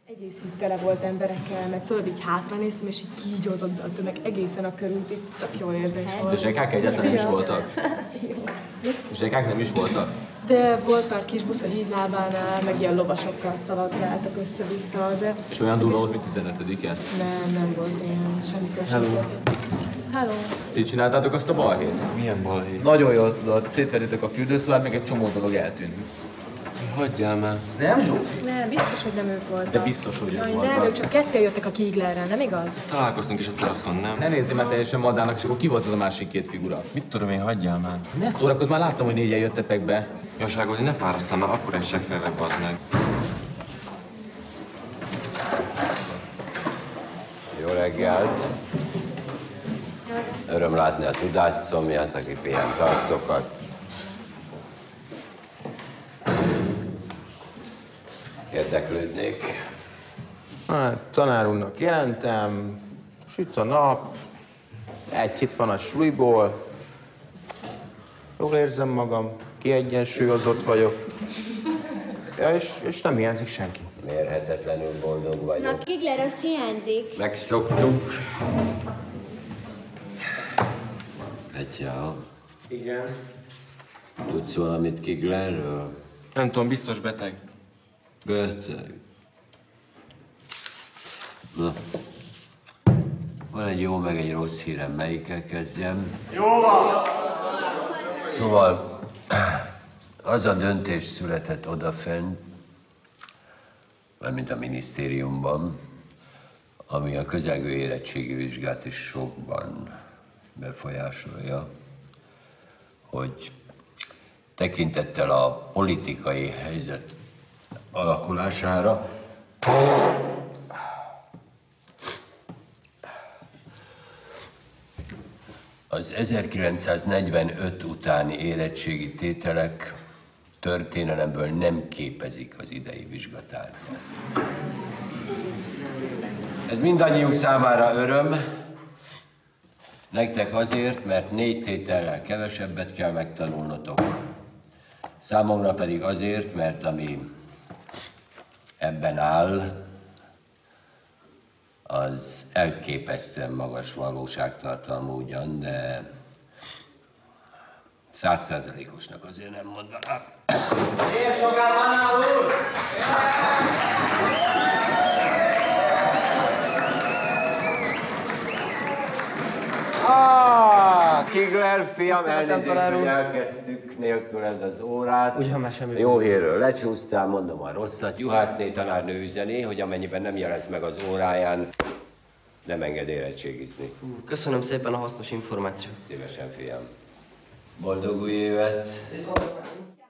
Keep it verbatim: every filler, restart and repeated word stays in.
Egész így tele volt emberekkel, meg tudod, így hátra néztem, és így kígyózott be a tömeg egészen a körültig, tök jó érzés volt. De zsekák egyáltalán nem is voltak? Zsekák nem is voltak? De volt pár kis busz a hídlábánál, meg ilyen lovasokkal szaladgáltak össze-vissza, de... És olyan durva volt, mint tizenötödiken? Nem, nem volt ilyen, semmikor sem történt. Hello! Ti csináltátok azt a balhét? Milyen balhét? Nagyon jól tudod, szétvertétek a fürdőszobát, meg egy csomó dolog eltűnt. Hagyjál már. Nem, Zsófi? Nem, biztos, hogy nem ők voltak. De biztos, hogy ők Jaj, voltak. nem, ők csak ketten jöttek a Kiglerrel, nem igaz? Találkoztunk is a teraszon, nem? Ne nézzél már teljesen madának, és akkor ki volt az a másik két figura? Mit tudom én, hagyjál már. Ne szórakozz, már láttam, hogy négyen jöttetek be. Jaságolni, ne fárasszál már, akkor essek fel, bazd meg. Jó reggelt! Öröm látni a tudásszomját, aki pihent arcokat. Érdeklődnék. Hát, tanár úrnak jelentem, süt a nap, egy hét van a suliból, jól érzem magam, kiegyensúlyozott vagyok, ja, és, és nem hiányzik senki. Mérhetetlenül boldog vagyok. Na, Kigler, az hiányzik. Megszoktuk. Petya, Igen. tudsz valamit Kiglerről? Nem tudom, biztos beteg. Beteg. Na, van egy jó, meg egy rossz hírem. Melyikkel kezdjem? Jó van! Szóval, az a döntés született odafent, mármint a minisztériumban, ami a közelgő érettségi vizsgát is sokban befolyásolja, hogy tekintettel a politikai helyzet alakulására az ezerkilencszáznegyvenöt utáni érettségi tételek történelemből nem képezik az idei vizsgatárgyat. Ez mindannyiunk számára öröm, nektek azért, mert négy tétellel kevesebbet kell megtanulnotok, számomra pedig azért, mert ami ebben áll, az elképesztően magas valóságtartalmú ugyan, de százszázalékosnak azért nem mondanám. Milyen soká van, úr? Ah, Kigler, fiam, elnézést, hogy elkezdtük nélküled az órát. Ugyan már semmi. Jó hírről lecsúsztál, mondom a rosszat. Juhászné tanárnő üzeni, hogy amennyiben nem jelez meg az óráján, nem enged érettségizni. Köszönöm szépen a hasznos információt. Szívesen, fiam. Boldog új évet!